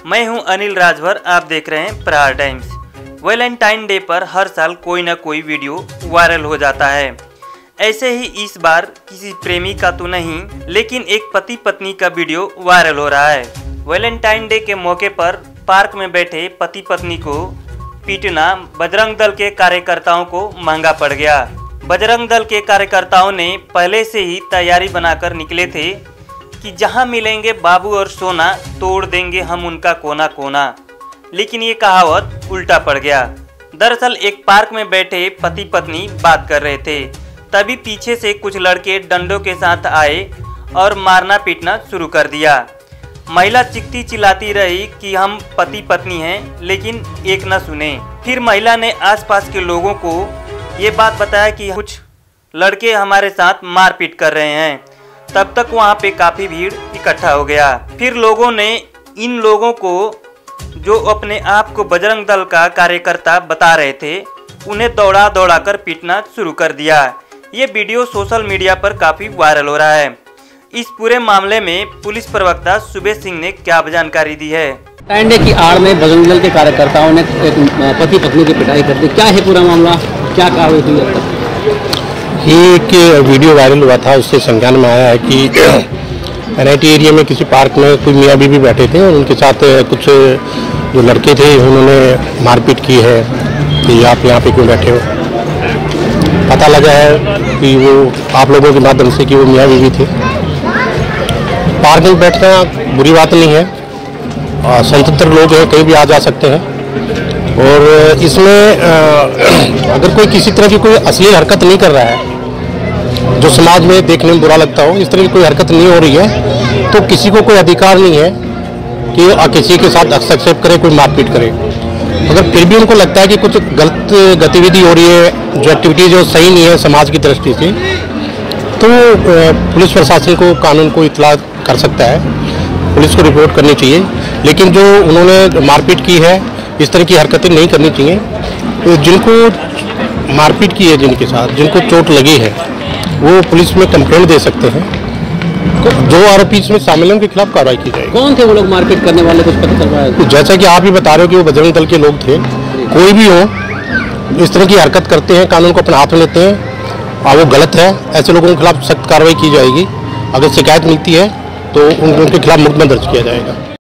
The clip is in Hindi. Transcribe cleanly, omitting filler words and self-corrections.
मैं हूं अनिल राजभर, आप देख रहे हैं प्रहार टाइम्स। वैलेंटाइन डे पर हर साल कोई ना कोई वीडियो वायरल हो जाता है। ऐसे ही इस बार किसी प्रेमी का तो नहीं, लेकिन एक पति पत्नी का वीडियो वायरल हो रहा है। वैलेंटाइन डे के मौके पर पार्क में बैठे पति पत्नी को पीटना बजरंग दल के कार्यकर्ताओं को महंगा पड़ गया। बजरंग दल के कार्यकर्ताओं ने पहले से ही तैयारी बनाकर निकले थे कि जहां मिलेंगे बाबू और सोना, तोड़ देंगे हम उनका कोना कोना। लेकिन ये कहावत उल्टा पड़ गया। दरअसल एक पार्क में बैठे पति पत्नी बात कर रहे थे, तभी पीछे से कुछ लड़के डंडों के साथ आए और मारना पीटना शुरू कर दिया। महिला चिल्लाती चिल्लाती रही कि हम पति पत्नी हैं, लेकिन एक न सुने। फिर महिला ने आसपास के लोगों को ये बात बताया कि कुछ लड़के हमारे साथ मारपीट कर रहे हैं। तब तक वहाँ पे काफ़ी भीड़ इकट्ठा हो गया। फिर लोगों ने इन लोगों को, जो अपने आप को बजरंग दल का कार्यकर्ता बता रहे थे, उन्हें दौड़ा दौड़ा कर पीटना शुरू कर दिया। ये वीडियो सोशल मीडिया पर काफ़ी वायरल हो रहा है। इस पूरे मामले में पुलिस प्रवक्ता सुबेश सिंह ने क्या जानकारी दी है। डे की आड़ में बजरंग दल के कार्यकर्ताओं ने पति पत्नी की पिटाई कर दी, क्या है पूरा मामला, क्या कार्रवाई हुई अब तक? ये एक वीडियो वायरल हुआ था, उससे संज्ञान में आया है कि NIT एरिया में किसी पार्क में कोई मियाँ बीवी बैठे थे और उनके साथ कुछ जो लड़के थे उन्होंने मारपीट की है कि आप यहाँ पे क्यों बैठे हो। पता लगा है कि वो आप लोगों के माध्यम से कि वो मियाँ बीवी थे। पार्क में बैठना बुरी बात नहीं है, स्वतंत्र लोग हैं, कहीं भी आ जा सकते हैं। और इसमें अगर कोई किसी तरह की कोई अश्लील हरकत नहीं कर रहा है जो समाज में देखने में बुरा लगता हो, इस तरह की कोई हरकत नहीं हो रही है, तो किसी को कोई अधिकार नहीं है कि किसी के साथ हस्तक्षेप करे, कोई मारपीट करे। अगर फिर भी उनको लगता है कि कुछ गलत गतिविधि हो रही है, जो एक्टिविटी जो सही नहीं है समाज की दृष्टि से, तो पुलिस प्रशासन को, कानून को इत्तला कर सकता है, पुलिस को रिपोर्ट करनी चाहिए। लेकिन जो उन्होंने मारपीट की है, इस तरह की हरकतें नहीं करनी चाहिए। तो जिनको मारपीट की है, जिनके साथ जिनको चोट लगी है, वो पुलिस में कंप्लेंट दे सकते हैं। तो जो आरोपी इसमें शामिल हैं उनके खिलाफ कार्रवाई की जाएगी। कौन थे वो लोग मारपीट करने वाले, कुछ पता चल रहा है? जैसा कि आप ही बता रहे हो कि वो बजरंग दल के लोग थे। कोई भी हो, इस तरह की हरकत करते हैं, कानून को अपने हाथ में लेते हैं और वो गलत है, ऐसे लोगों के खिलाफ सख्त कार्रवाई की जाएगी। अगर शिकायत मिलती है तो उनके खिलाफ मुकदमा दर्ज किया जाएगा।